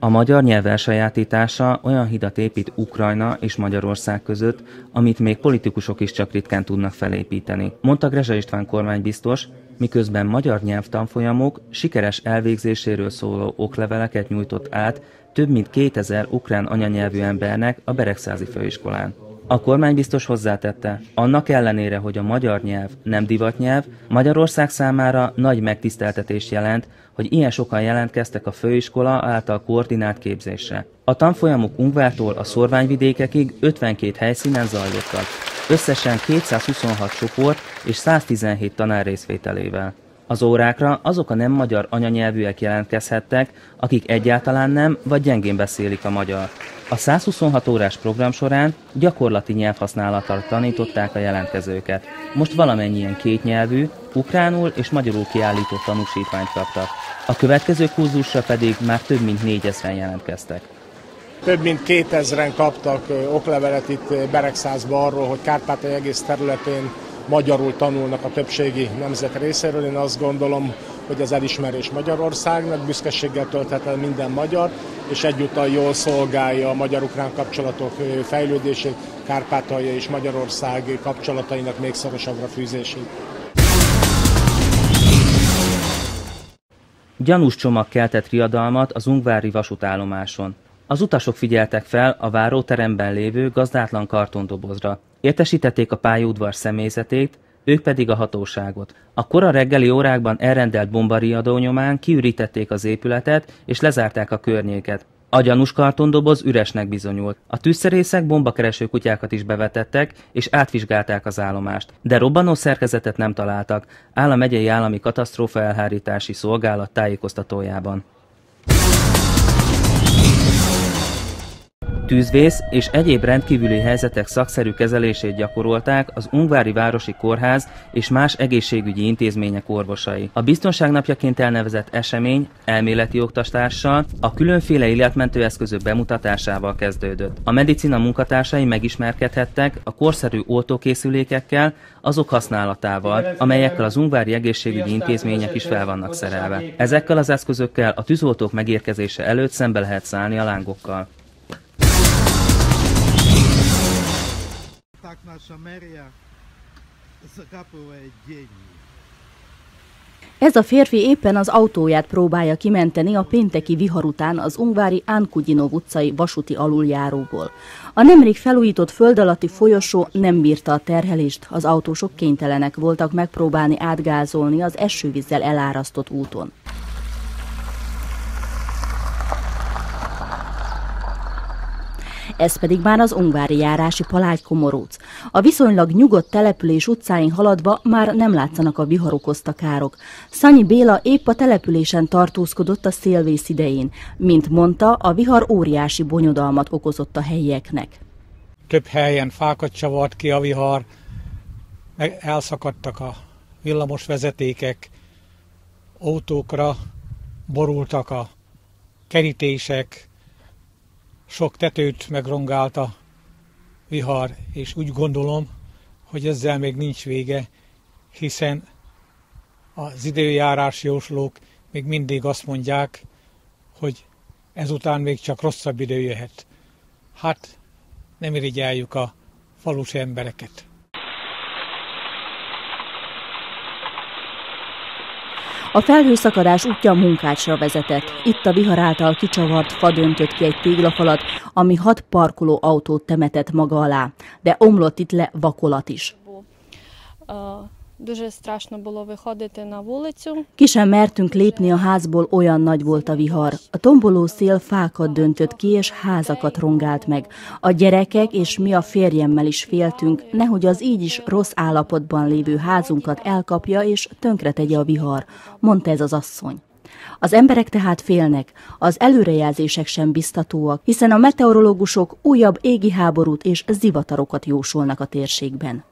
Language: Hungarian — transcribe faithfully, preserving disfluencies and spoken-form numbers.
A magyar nyelv elsajátítása olyan hidat épít Ukrajna és Magyarország között, amit még politikusok is csak ritkán tudnak felépíteni, mondta Grezsa István kormánybiztos, miközben magyar nyelvtanfolyamok sikeres elvégzéséről szóló okleveleket nyújtott át több mint kétezer ukrán anyanyelvű embernek a Beregszázi főiskolán. A kormánybiztos hozzátette, annak ellenére, hogy a magyar nyelv nem divatnyelv, Magyarország számára nagy megtiszteltetés jelent, hogy ilyen sokan jelentkeztek a főiskola által koordinált képzésre. A tanfolyamok Ungvártól a szórványvidékekig ötvenkét helyszínen zajlottak, összesen kétszázhuszonhat csoport és száztizenhét tanár részvételével. Az órákra azok a nem magyar anyanyelvűek jelentkezhettek, akik egyáltalán nem vagy gyengén beszélik a magyar. A százhuszonhat órás program során gyakorlati nyelvhasználattal tanították a jelentkezőket. Most valamennyien kétnyelvű, ukránul és magyarul kiállított tanúsítványt kaptak. A következő kurzusra pedig már több mint négyezren jelentkeztek. Több mint kétezren kaptak oklevelet itt Beregszázba arról, hogy Kárpátalja egész területén magyarul tanulnak a többségi nemzet részéről. Én azt gondolom, hogy az elismerés Magyarországnak, büszkeséggel tölthet el minden magyar, és egyúttal jól szolgálja a magyar-ukrán kapcsolatok fejlődését, Kárpátalja és Magyarország kapcsolatainak még szorosabbra fűzését. Gyanús csomag keltett riadalmat az ungvári vasútállomáson. Az utasok figyeltek fel a váróteremben lévő gazdátlan kartondobozra. Értesítették a pályaudvar személyzetét, ők pedig a hatóságot. A kora reggeli órákban elrendelt bombariadó nyomán kiürítették az épületet és lezárták a környéket. A gyanús kartondoboz üresnek bizonyult. A tűzszerészek bombakereső kutyákat is bevetettek és átvizsgálták az állomást, de robbanó szerkezetet nem találtak, áll a megyei állami katasztrófa elhárítási szolgálat tájékoztatójában. Tűzvész és egyéb rendkívüli helyzetek szakszerű kezelését gyakorolták az Ungvári Városi Kórház és más egészségügyi intézmények orvosai. A biztonság napjaként elnevezett esemény elméleti oktatással, a különféle életmentő eszközök bemutatásával kezdődött. A medicina munkatársai megismerkedhettek a korszerű oltókészülékekkel, azok használatával, amelyekkel az ungvári egészségügyi intézmények is fel vannak szerelve. Ezekkel az eszközökkel a tűzoltók megérkezése előtt szembe lehet szállni a lángokkal. Ez a férfi éppen az autóját próbálja kimenteni a pénteki vihar után az ungvári Ánkudinov utcai vasúti aluljáróból. A nemrég felújított föld alatti folyosó nem bírta a terhelést, az autósok kénytelenek voltak megpróbálni átgázolni az esővízzel elárasztott úton. Ez pedig már az ungvári járási Palágy-Komoróc. A viszonylag nyugodt település utcáin haladva már nem látszanak a vihar okozta károk. Szanyi Béla épp a településen tartózkodott a szélvész idején. Mint mondta, a vihar óriási bonyodalmat okozott a helyieknek. Több helyen fákat csavart ki a vihar, elszakadtak a villamos vezetékek, autókra borultak a kerítések, sok tetőt megrongált a vihar, és úgy gondolom, hogy ezzel még nincs vége, hiszen az időjárás jóslók még mindig azt mondják, hogy ezután még csak rosszabb idő jöhet. Hát nem irigyeljük a falusi embereket. A felhőszakadás útja Munkácsra vezetett. Itt a vihar által kicsavart fa döntött ki egy téglafalat, ami hat parkoló autót temetett maga alá, de omlott itt le vakolat is. Ki sem mertünk lépni a házból, olyan nagy volt a vihar. A tomboló szél fákat döntött ki, és házakat rongált meg. A gyerekek és mi a férjemmel is féltünk, nehogy az így is rossz állapotban lévő házunkat elkapja és tönkretegye a vihar, mondta ez az asszony. Az emberek tehát félnek, az előrejelzések sem biztatóak, hiszen a meteorológusok újabb égi háborút és zivatarokat jósolnak a térségben.